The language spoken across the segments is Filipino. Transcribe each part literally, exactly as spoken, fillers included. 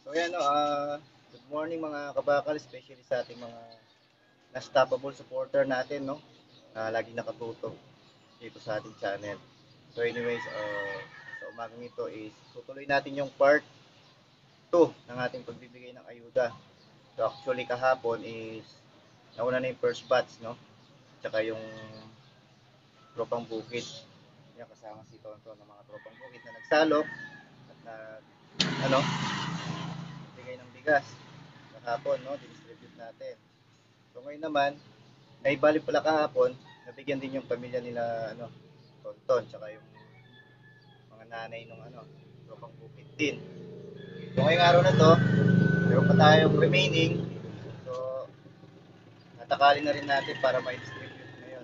So yan o, ah, good morning mga kabakal, especially sa ating mga unstoppable supporter natin, no? Na lagi nakatutok dito sa ating channel. So anyways, uh, sa umagang ito is tutuloy natin yung part two ng ating pagbibigay ng ayuda. So actually kahapon is nauna na yung first batch, no? Tsaka yung tropang bukid. Yan, kasama si Tonton ng mga tropang bukid na nagsalok at nag, ano, bigay ng bigas kahapon, no? Distribute natin. So ngayon naman, ay bali pala kahapon, nabigyan din yung pamilya nila, ano, Tonton, tsaka yung mga nanay nung ano, tropang bukid din. So ngayong araw na to, meron pa tayong remaining. So, natakali na rin natin para ma-distribute ngayon.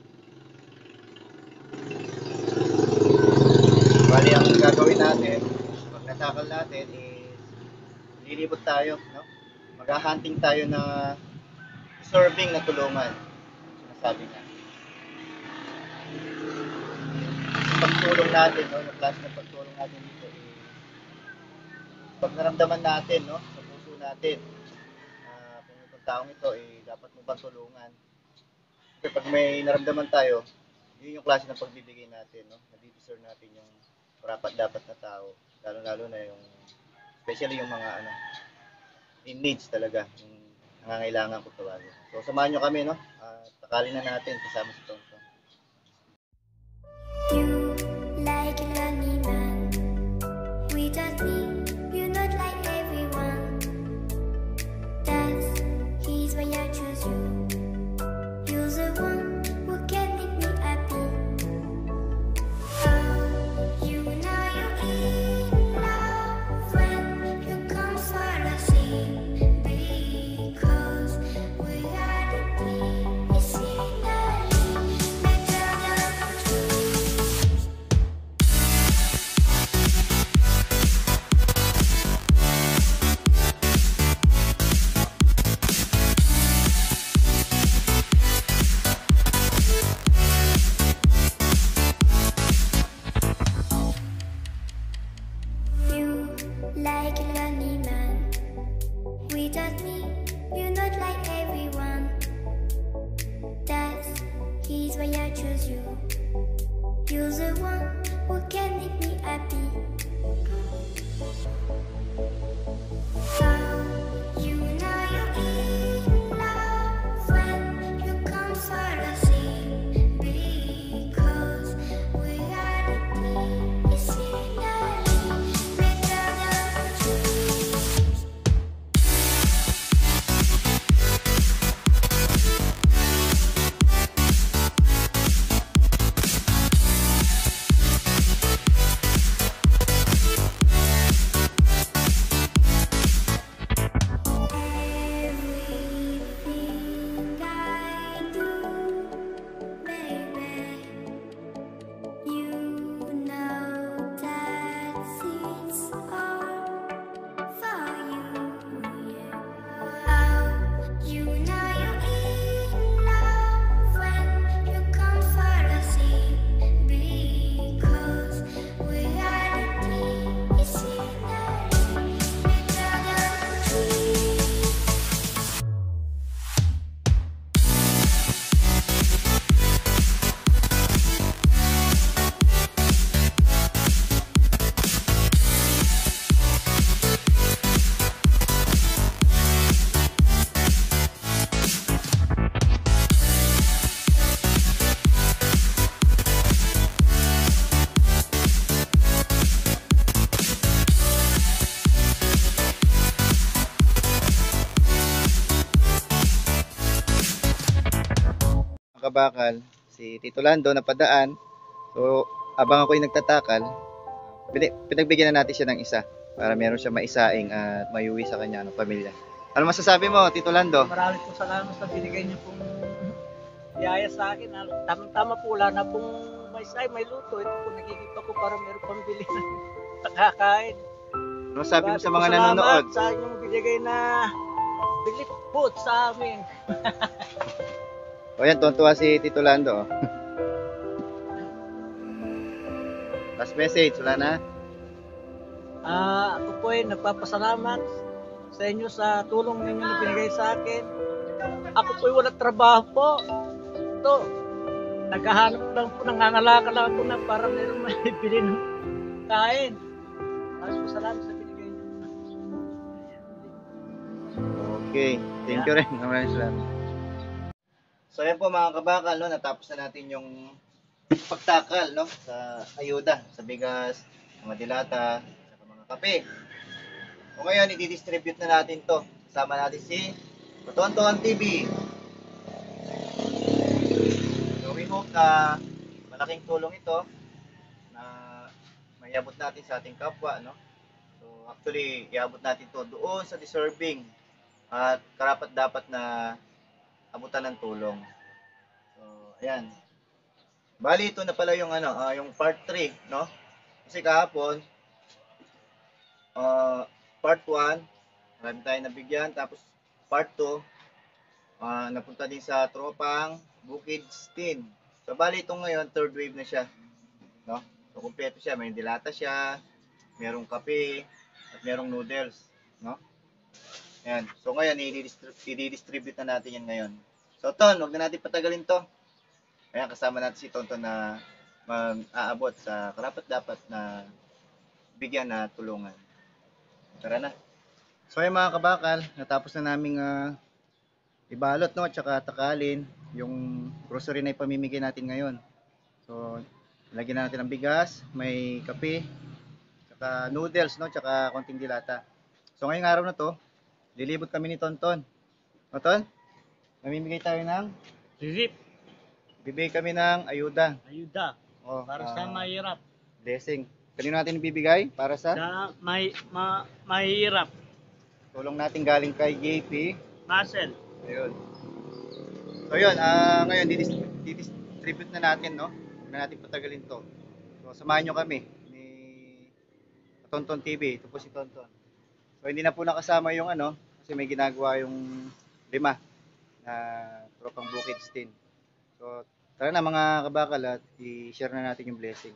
Bali, ang gagawin natin, pag natakal natin is, lilibot tayo, no? Mag-hunting tayo na serving na tulungan. Sinasabi nga. Pagtulong natin, no? Yung klase ng pagtulong natin dito is, pag naramdaman natin, no? Sa puso natin, uh, kung itong taong ito, eh, dapat mo bang tulungan? Kasi pag may naramdaman tayo, yun yung klase ng pagbibigay natin, no? Nadi-deserve natin yung rapat dapat na tao, lalo-lalo na yung especially yung mga ano in needs talaga, yung nangangailangan ko tawagin. So samahan nyo kami, no? Uh, takalin na natin kasama si Tonton. You like a lonely man without me, you're not like everyone. That's he's why I choose you. You're the one who can make me happy. Oh, you know you're in love when you come for the same, because we are the team. It's finally better than choose. You like a lonely man without me, you're not like everyone. That's he's why I choose you. You're the one who can make me happy. Oh, you know you're in love when you come for the same, because we are the team. It's finally better than choose. Everything I do, baby, you know that it's all for you, yeah. Oh, you know you're in love when you come for the same, because we are the team. It's finally better than choose. Mga kabakal, si Tito Lando napadaan. So, abang ako'y nagtatakal, pini- pinagbigyan na natin siya ng isa para meron siya maisaing at mayuwi sa kanya ng pamilya. Ano masasabi mo, Tito Lando? Marami po salamat sa binigay niyo pong biyaya sa akin. Ah, Tamang-tama po, wala na pong may say, may luto. Ito po nakikita ko para meron pang bili ng nakakain. Ano masabi mo Marami sa po mga salamat nanonood? sa inyong binigay na bilip po sa amin. O yan, tuwan-tuwa si Tito Lando. Oh. Last message, wala na? Ah, ako po ay nagpapasalamat sa inyo sa tulong ninyo na binigay sa akin. Ako po ay walang trabaho po. Ito, naghahanap lang po, nangangalakal lang ako na para meron maibili ng kain. Maraming po salamat sa binigay niyo. Okay, thank you rin. Maraming salamat. So ayan po mga kabakal, no, natapos na natin yung pagtakal, no, sa ayuda, sa bigas, mga dilata, sa mga kape. O ngayon, i-distribute na natin to. Kasama natin si Tonton T V. So we hope na malaking tulong ito na maiabot natin sa ating kapwa, no. So actually, iabot natin to doon sa deserving at karapat dapat na abutan ng tulong. So, ayan. Bali, ito na pala yung ano, ah, yung part three, no? Kasi kahapon, ah, part one, marami tayong nabigyan. Tapos, part two, ah, napunta din sa tropang Bukidnon. So, bali, itong ngayon, third wave na siya. No? So, kumpleto siya. May dilata siya, merong kape, at merong noodles. No? Ayan. So, ngayon, i-distribute na natin yan ngayon. So, Ton, huwag na natin patagalin to. Ayan, kasama natin si Tonton na mag-aabot sa karapat-dapat na bigyan na tulungan. Tara na. So, ayan mga kabakal, natapos na naming uh, ibalot, no, tsaka takalin yung grocery na ipamimigay natin ngayon. So, lagyan na natin ng bigas, may kape, tsaka noodles, no, tsaka konting dilata. So, ngayong araw na to, lilibot kami ni Tonton. O, Ton? Mamimigay tayo ng Relief, bibigay kami ng ayuda. ayuda, O, para sa ah, mahirap. blessing. Kanino natin ibibigay? Para sa Sa may, ma, mahirap. tulong natin galing kay J P. Muscle. Ayun. So, yun. ah ngayon, didis- didistribute na natin, no? Huwag na natin patagalin to. So, samahan nyo kami ni Tonton T V. Ito po si Tonton. So, hindi na po nakasama yung ano, kasi may ginagawa yung lima na tropang Bukidnon. So, tara na mga kabakal at i-share na natin yung blessing.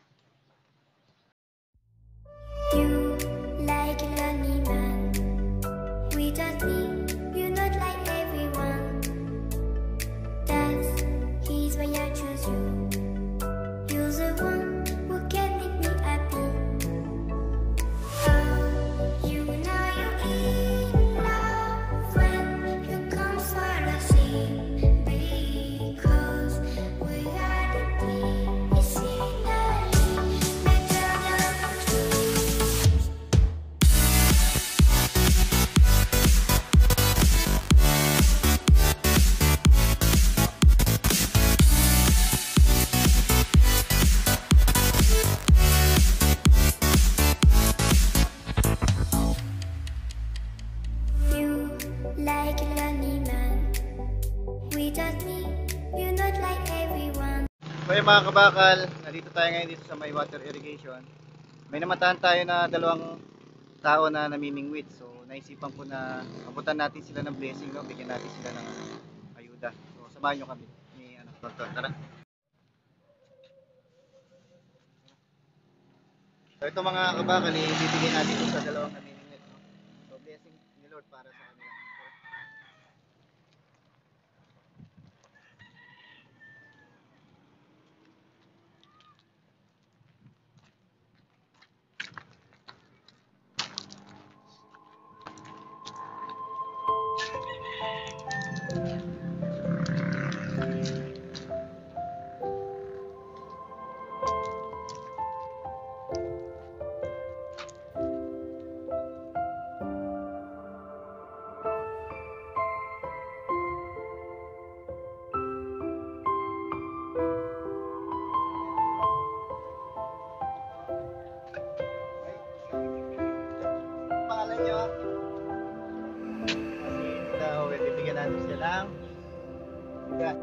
You like a lonely man. Without me, you're not like everyone. That's he's why I choose you. You're the one who can make me happy. Oh, you know you're in love when you come for the sea. Because we are the king, you see that better than truth. You like a lonely man. Without me, you're not like everyone. So yung mga kabakal, nandito tayo ngayon dito sa may water irrigation. May namatahan tayo na dalawang tao na namimingwit. So naisipan ko na abutan natin sila ng blessing, no? Bigyan natin sila ng ano, ayuda. So samahan nyo kami ni ano, Tonton. Tara. So ito mga kabakal, ibibigay natin ito sa dalawang namimingwit, no? So blessing ni Lord para sa kanila. Tara. Pangalan nyo? Ito, bibigyan natin sila ng bigas.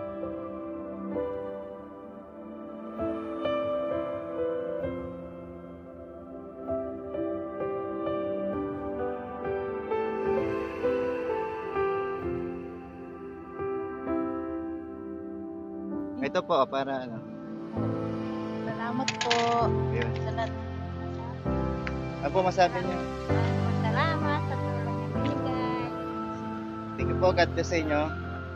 Ito po, para ano. Salamat po Ayun. sa lahat. Ano po masabi niyo? Maraming salamat sa tulong na binigay. Thank you po. God bless sa inyo.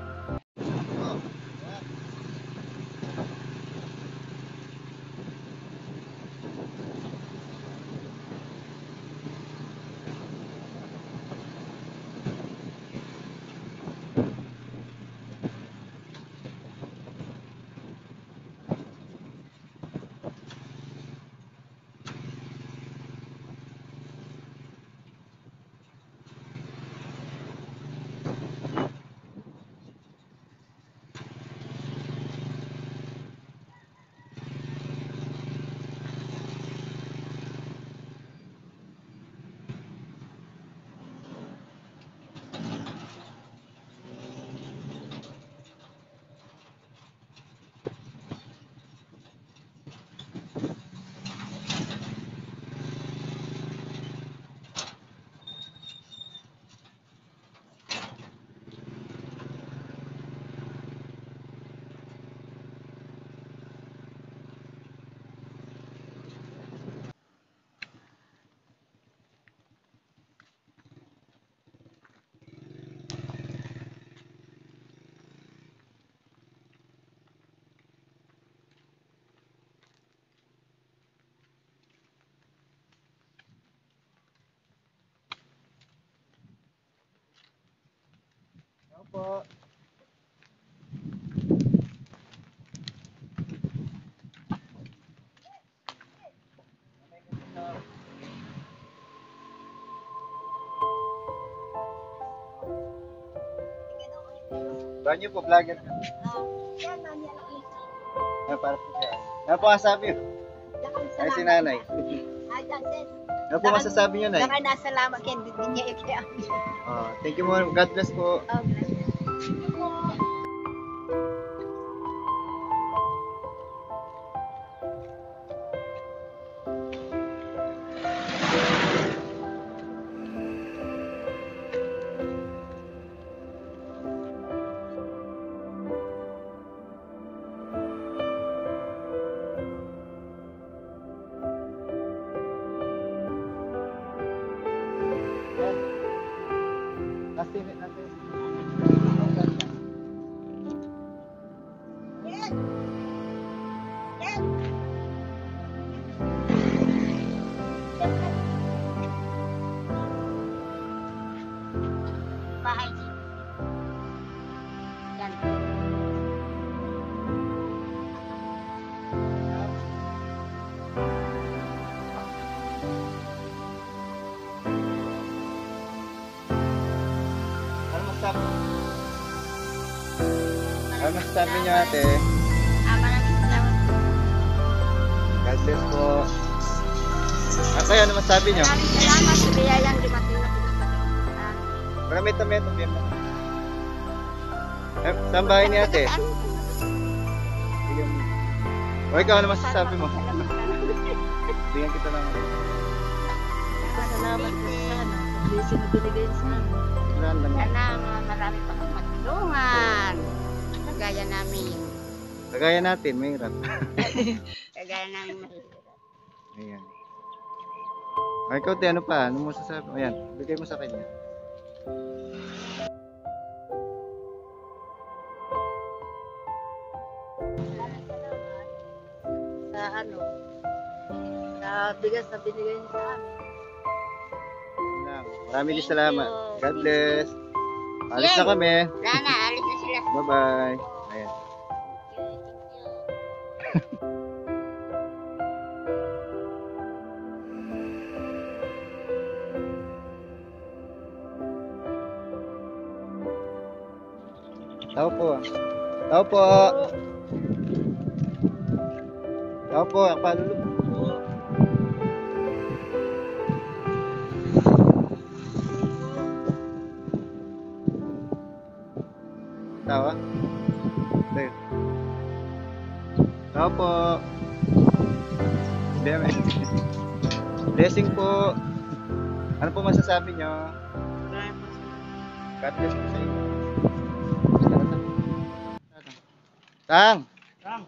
Ano po? Ba niyo po, vlogger ka. Yan, nanyan ang isa. Ano para po siya? Ano po masasabi niyo? Ay, si nanay. Ay, Jansen. Ano po masasabi niyo, nay? Lakay na salamat kay Bibigyan niya ikaya. Oh, thank you mo. God bless po. Oh, bless. Last minute natin. Yan. Yan. Bahay. Yan. Ano masasabi? Ano masasabi niyo, ate? Ah, maraming salamat. God bless po. Ah, kayo, ano masasabi niyo? Maraming salamat sa biyayang dumating na pinagpatuloy. Marami ito, may ito. Eh, saan bahay ni ate? Bigyan mo. O, ikaw, ano masasabi mo? Bigyan kita ng... Salamat po sa ano, sa blessing na binigay sa amin. Ilan lang yan. Sana mga marami pang matulungan. Kagaya namin. Kagaya natin, may hirap. Kagaya namin mahirap. Ayan. Ay, ikaw, te, ano pa? Ano mo sasabi? Ayan, bigay mo sa kanya. Maraming salamat sa ano, sa bigas na binigay niyo sa amin. Yun lang. Maraming din salamat. God bless. Alis na kami. Wala na, alis na sila. Bye-bye. Ayan. Thank you. Tao po. Tao po. Tao po, ang palulog. Tawa? Tayo. Tao po. Deme. Blessing po. Ano po masasabi nyo? God bless po sa inyo. Tang! Tang.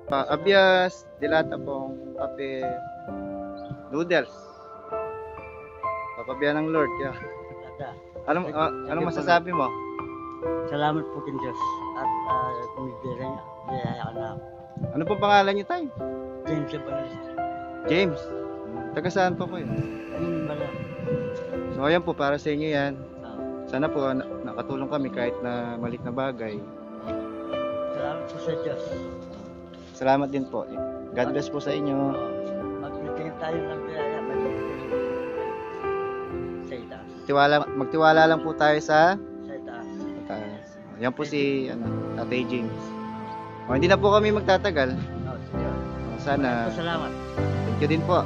Pa abias, dilata pong kape, noodles. Papabiyan ng Lord. Yeah. Ada. Anong, ah, anong masasabi mo? Salamat po kin Diyos at uh, kumibira niya. Biyaya ka na ako. Ano pong pangalan niyo, Tay? James Evangelista. James. Taga saan po kayo? Ayun ba lang? So ayan po, para sa inyo yan. Ah, Sana po na- nakatulong kami kahit na malit na bagay. salamat po sa Diyos. Salamat din po. God bless po sa inyo. Magtitingin tayo ng biyaya. Magtitingin sa itaas. Tiwala, magtiwala lang po tayo sa Sa itaas. taas. Yan po si ano, Tatay James. O, hindi na po kami magtatagal. Oh, sige. O, sana. Maraming salamat. Thank you din po.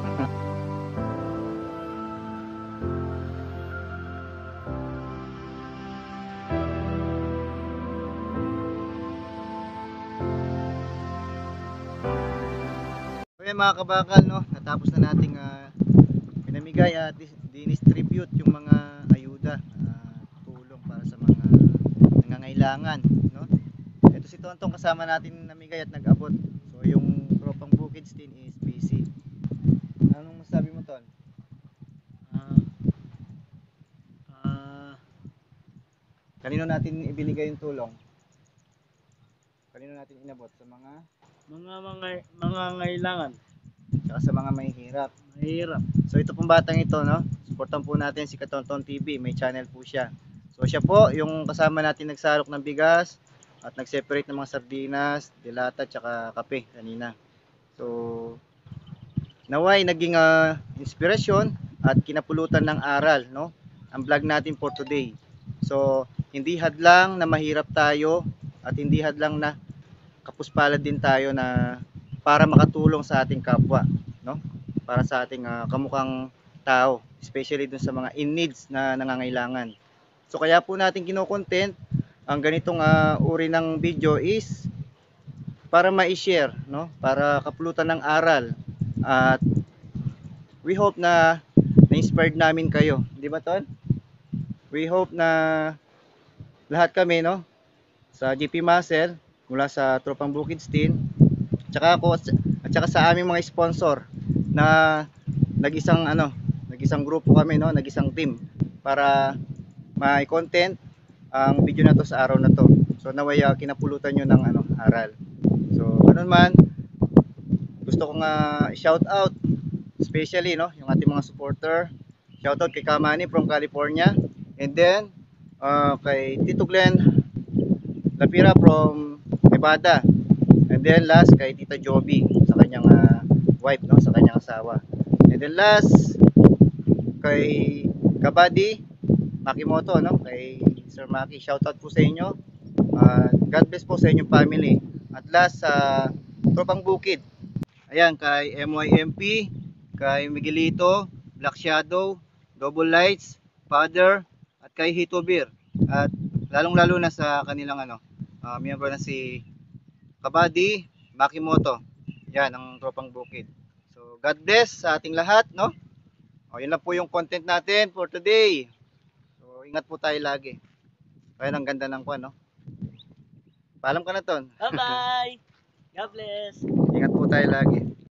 So yan mga kabakal, no? Natapos na nating ah, pinamigay at dis- dinistribute yung mga ayuda, ah, tulong para sa mga nangangailangan, no? Ito si Tontong kasama natin namigay at nag-abot. So yung tropang Bukids din is busy. Anong masabi mo, Ton? Ah, ah, Kanino natin ibinigay yung tulong? Kanino natin inabot? Sa mga mga mga mga ngailangan. tsaka sa mga mahihirap. Mahirap. So ito pong batang ito, no? Supportan po natin si Katonton T V, may channel po siya. So siya po yung kasama natin nagsalok ng bigas at nag-separate ng mga sardinas, dilata tsaka kape kanina. So naway naging ah, inspirasyon at kinapulutan ng aral, no? Ang vlog natin for today. So hindi hadlang na mahirap tayo at hindi hadlang na kapuspalad din tayo na para makatulong sa ating kapwa, no? Para sa ating ah, kamukhang tao, especially dun sa mga in needs na nangangailangan. So kaya po natin kino-content ang ganitong ah, uri ng video is para ma-share, no? Para kapulutan ng aral at we hope na na-inspired namin kayo, di ba, Ton? We hope na lahat kami, no, sa G P Muscle, mula sa Tropang Bukids Team, tsaka ako at saka sa aming mga sponsor na nag-isang ano, nag-isang grupo kami, no, nag-isang team para may content ang video na to sa araw na to. So naway ah, kinapulutan nyo ng ano, aral. So ganun man, gusto ko nga shout out especially, no, yung ating mga supporter. Shout out kay Kamani from California, and then uh, kay Tito Glenn Lapira from Nevada. And then last kay Tita Joby sa kanyang ah, wife, no, sa kanyang asawa. And then last kay Kabady Makimoto, no, kay Sir Maki. Shout out po sa inyo. Ah, God bless po sa inyong family. At last sa Tropang Bukid. Ayan kay M Y M P, kay Miguelito, Black Shadow, Double Lights, Father, at kay Hito Beer. At lalong-lalo na sa kanilang ano, uh, miyembro na si Kabady Makimoto. Yan ang Tropang Bukid. So God bless sa ating lahat, no? O, yun lang po yung content natin for today. So ingat po tayo lagi. Kaya ang ganda ng kwan, no? Paalam ka na, Ton. Bye-bye. God bless. Ingat po tayo lagi.